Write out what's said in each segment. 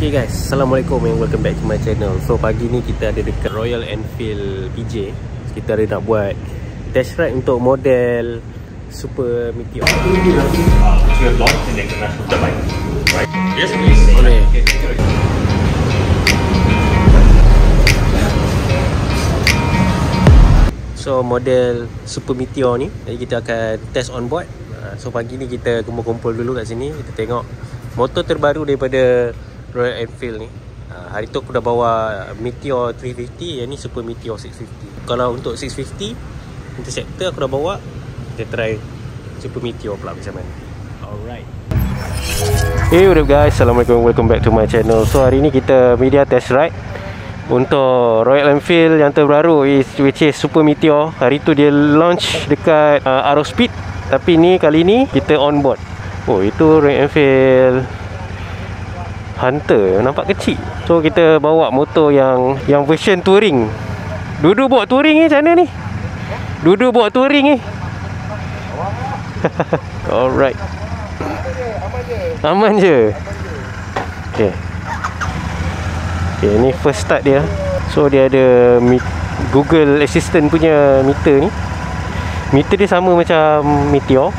Hey guys, Assalamualaikum and welcome back to my channel. So pagi ni kita ada dekat Royal Enfield PJ. Kita ada nak buat test ride untuk model Super Meteor. Yes please. Boleh. So model Super Meteor ni, jadi kita akan test on board. So pagi ni kita kumpul-kumpul dulu kat sini. Kita tengok motor terbaru daripada Royal Enfield ni. Hari tu aku dah bawa Meteor 350, yang ni Super Meteor 650. Kalau untuk 650 Interceptor aku dah bawa, kita try Super Meteor pula macam mana. Alright. Hey what up guys, Assalamualaikum, welcome back to my channel. So hari ni kita media test ride untuk Royal Enfield yang terbaru, which is Super Meteor. Hari tu dia launch dekat Aerospeed, tapi ni kali ni kita on board. Oh, itu Royal Enfield Hunter, nampak kecil. So kita bawa motor yang version touring. Duduk bawa touring ni macam mana ni? Duduk bawa touring ni. Alright. Aman je. Okay. Okay, ni first start dia. So dia ada Google Assistant punya meter ni. Meter dia sama macam Meteor.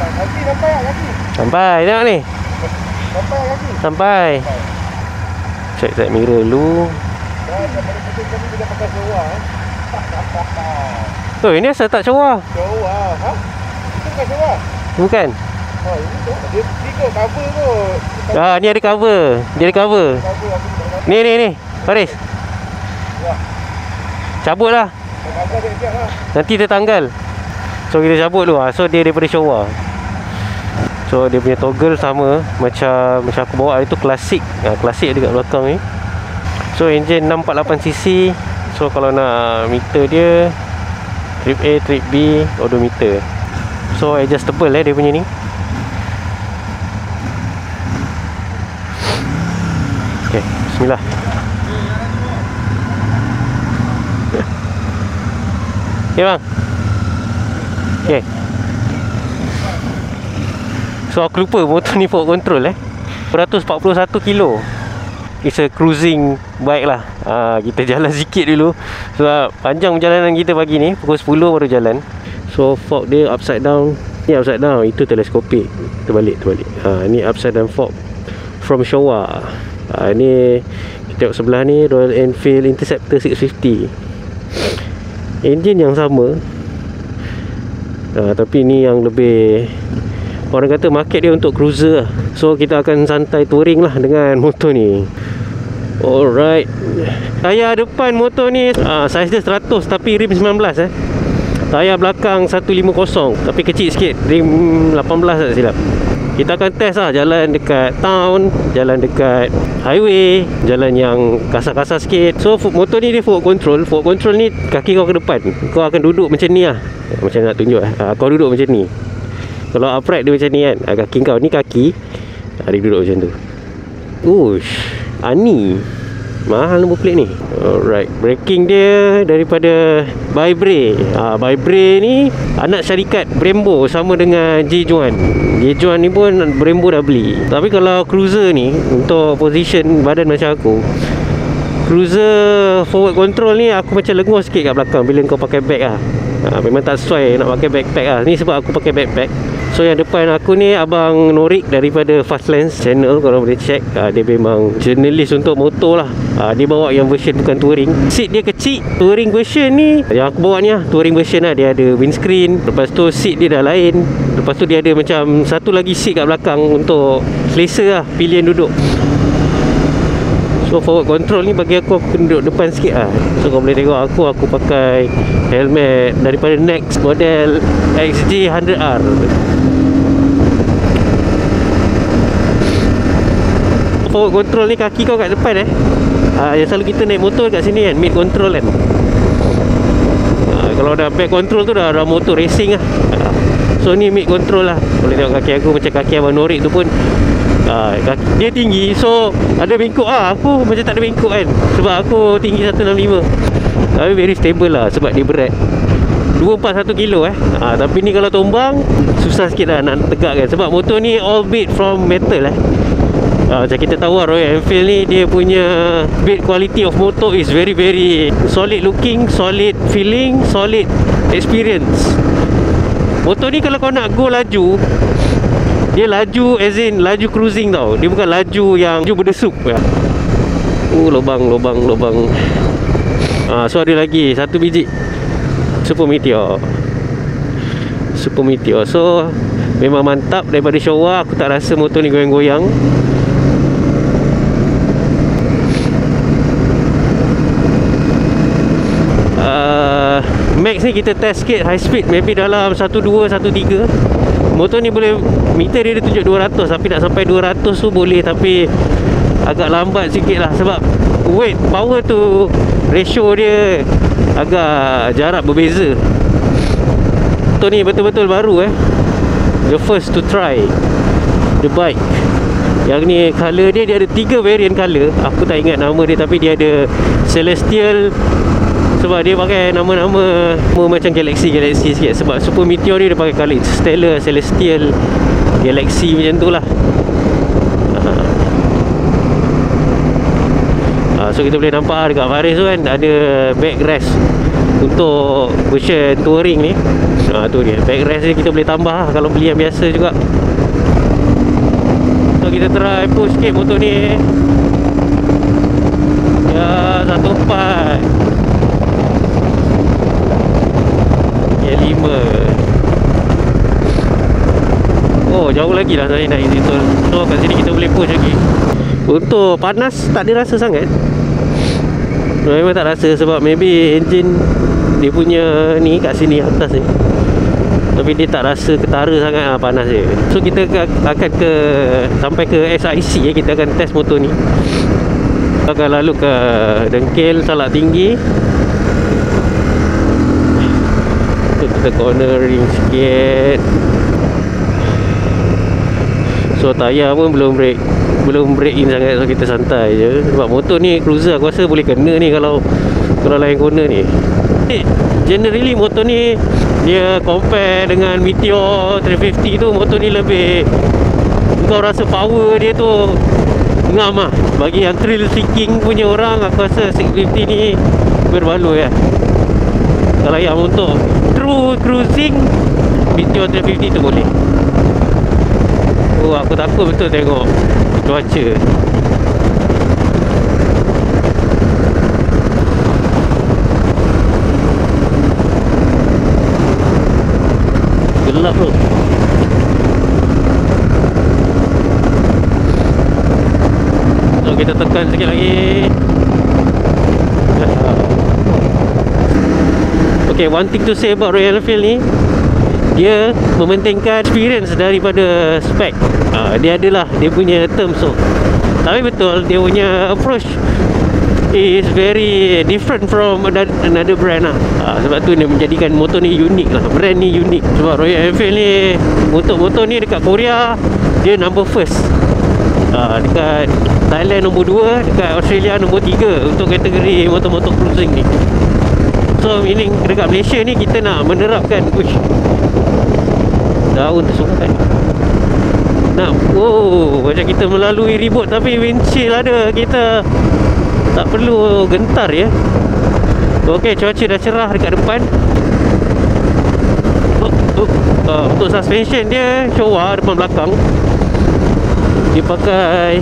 Sampai tengok ni. Sampai. Check side mirror dulu. Oh, ini asal tak cawa. Cawa, ha? Itu bukan cawa. Bukan. Oh, ini tu dia cover tu. Ni ada cover. Dia ada cover. Ni. Faris. Ya. Cabut lah. Nanti dia tanggal. So kita cabut dulu. So dia daripada Showa. So dia punya toggle sama macam aku bawa itu klasik. Klasik ada kat belakang ni. So engine 648cc. So kalau nak meter dia trip A, trip B, odometer. So adjustable dia punya ni. Okay, bismillah. Okay bang. Okay. So aku lupa motor ni forward control 141 kilo. It's a cruising bike lah. Kita jalan sikit dulu sebab panjang perjalanan kita pagi ni. Pukul 10 baru jalan. So fork dia upside down. Ni upside down, itu teleskopik. Terbalik. Ni upside down fork from Showa. Ni kita tengok sebelah ni Royal Enfield Interceptor 650. Engine yang sama, tapi ni yang lebih, orang kata market dia untuk cruiser lah. So kita akan santai touring lah dengan motor ni. Alright. Tayar depan motor ni saiz dia 100 tapi rim 19 Tayar belakang 150 tapi kecil sikit, rim 18 tak silap. Kita akan test lah jalan dekat town, jalan dekat highway, jalan yang kasar-kasar sikit. So motor ni dia forward control. Forward control ni kaki kau ke depan. Kau akan duduk macam ni lah. Macam nak tunjuk kau duduk macam ni. Kalau upright dia macam ni kan, kaki kau ni kaki, dia duduk macam tu. Ush, Ani mahal nombor plate ni. Alright, braking dia daripada Bybre. Bybre ni anak syarikat Brembo, sama dengan Jejuan. Jejuan ni pun Brembo dah beli. Tapi kalau cruiser ni, untuk position badan macam aku, cruiser forward control ni aku macam lengur sikit kat belakang bila kau pakai bag memang tak sesuai nak pakai backpack Ni sebab aku pakai backpack. So yang depan aku ni Abang Norik daripada Fastlens channel, kalau boleh check. Dia memang jurnalis untuk motor lah. Dia bawa yang version bukan touring. Seat dia kecil. Touring version ni yang aku bawa ni touring version lah. Dia ada windscreen. Lepas tu seat dia dah lain. Lepas tu dia ada macam satu lagi seat kat belakang untuk selesa lah pilihan duduk. So forward control ni bagi aku duduk depan sikit lah. So kau boleh tengok aku pakai helmet daripada Next model XJ100R. Forward control ni kaki kau kat depan yang selalu kita naik motor kat sini kan, mid control kan. Kalau dah back control tu dah motor racing lah. So ni mid control lah. Boleh tengok kaki aku macam kaki Abang Norik tu pun kaki dia tinggi. So ada bengkok aku macam tak ada bengkok kan, sebab aku tinggi 165. Tapi very stable lah sebab dia berat 241 kilo tapi ni kalau tombang susah sikit lah nak tegakkan, sebab motor ni all made from metal Macam kita tahu lah, Royal Enfield ni dia punya build quality of motor is very solid looking, solid feeling, solid experience. Motor ni kalau kau nak go laju, dia laju as in laju cruising tau. Dia bukan laju yang laju berdesuk ya. Lubang. So ada lagi satu biji Super Meteor. So memang mantap. Daripada Showa aku tak rasa motor ni goyang-goyang. Max ni kita test sikit high speed, maybe dalam 12, 13. Motor ni boleh, meter dia tunjuk 200, tapi nak sampai 200 tu boleh, tapi agak lambat sikit lah. Sebab weight power tu ratio dia agak jarak berbeza. Motor ni betul-betul baru the first to try the bike. Yang ni color dia ada 3 variant color. Aku tak ingat nama dia, tapi dia ada Celestial. Sebab dia pakai nama-nama macam Galaxy sikit. Sebab Super Meteor dia pakai color Stellar, Celestial, Galaxy macam tu lah. So kita boleh nampak dekat Faris tu kan ada backrest untuk version touring ni. Tu dia, backrest ni kita boleh tambah lah kalau beli yang biasa juga. So kita try push sikit motor ni. Ya, 14 5. Jauh lagi lah saya naik situ. So kat sini kita boleh push lagi. Untuk panas tak ada rasa sangat. Memang tak rasa sebab maybe engine dia punya ni kat sini atas ni, tapi dia tak rasa ketara sangat lah panas dia. So kita akan sampai ke SIC kita akan test motor ni. Kita akan lalu ke Dengkil Salak Tinggi. Kita cornering sikit. So tayar pun belum break in sangat. So kita santai je. Sebab motor ni cruiser aku rasa boleh kena ni kalau lain corner ni. Generally motor ni dia compare dengan Meteor 350 tu, motor ni lebih, kau rasa power dia tu ngam lah. Bagi yang thrill seeking punya orang, aku rasa 650 ni berbaloi lah. Kalau yang untuk true cruising, Meteor 350 tu boleh. Aku takut betul tengok cuaca. Gelap tu. So kita tekan sikit lagi. Okay, one thing to say about Royal Enfield ni, dia mementingkan experience daripada spek. Dia adalah dia punya term. So tapi betul dia punya approach is very different from another brand lah. Sebab tu dia menjadikan motor ni unik lah. Brand ni unik. Sebab Royal Enfield ni, motor ni dekat Korea dia number first, dekat Thailand nombor 2, dekat Australia nombor 3 untuk kategori motor-motor cruising ni. So meaning dekat Malaysia ni kita nak menerapkan daun tersukan. Macam kita melalui ribut tapi windshield ada, kita tak perlu gentar ya. Okey, cuaca dah cerah dekat depan. Untuk suspension dia Showa depan belakang. Dia pakai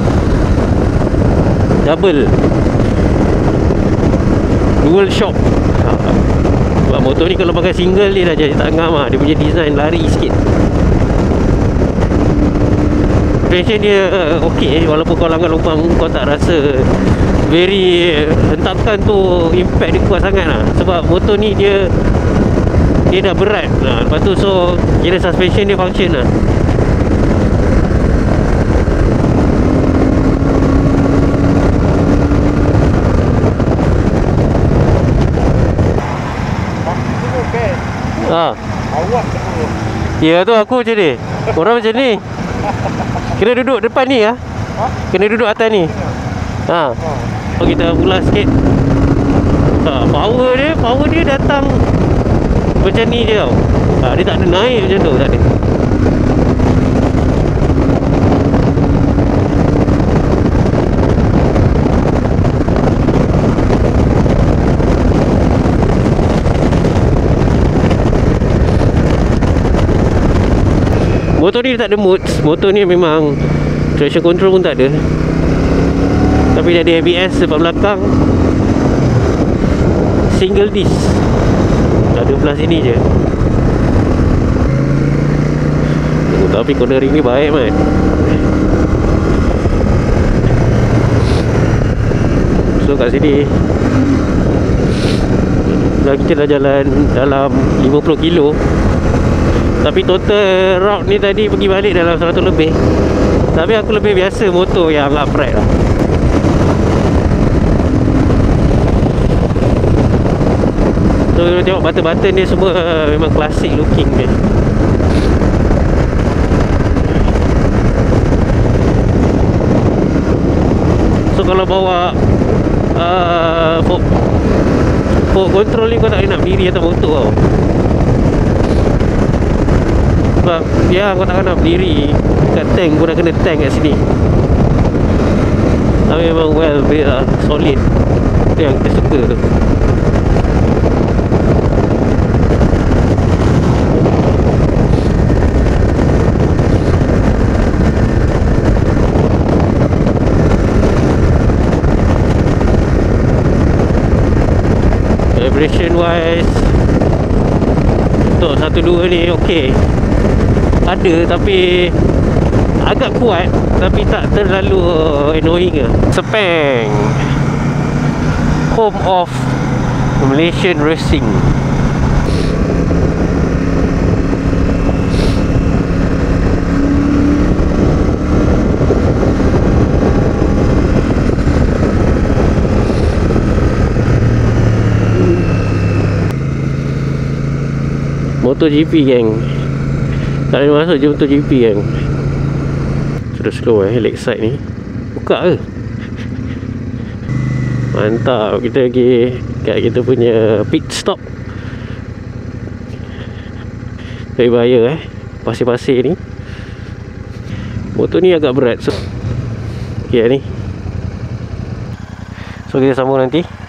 dual shock. Sebab motor ni kalau pakai single dia dah jadi tak ngam lah. Dia punya design lari sikit. Suspension dia okey, walaupun kau langgar lubang kau tak rasa very hentakan tu, impact dia kuat sangat lah. Sebab motor ni dia dah berat. Lepas tu so kira suspension dia function lah. Awak tu. Ya tu aku macam ni. Orang macam ni. Kena duduk depan ni lah. Kena duduk atas ni. Kita ulas sikit. Power dia datang macam ni je tau. Dia tak ada naik macam tu, tak ada. Motor ni tak ada modes. Motor ni memang traction control pun tak ada, tapi dia ada ABS depan belakang. Single disc. Ada belah sini je. Tapi cornering ni baik man. So kat sini kita dah jalan dalam 50 kilo. Tapi total route ni tadi pergi balik dalam 100 lebih. Tapi aku lebih biasa motor yang upright lah. So tengok button-button dia semua memang klasik looking dia. So kalau bawa fork control ni kau tak boleh nak berdiri atas motor tau. Sebab ya kau takkan nak berdiri kat tank, kau nak kena tank kat sini. Tapi memang well built lah, solid. Itu yang kita suka tu. Vibration wise untuk 1.2 ni okey. Ada tapi agak kuat, tapi tak terlalu annoying lah. Sepang, home of Malaysian racing. MotoGP geng. Tak boleh masuk je MotoGP geng. Sudah slow lakeside ni. Buka ke? Mantap. Kita pergi kat kita punya pit stop. Very bahaya pasir-pasir ni. Motor ni agak berat. So okay ni. So kita sambung nanti.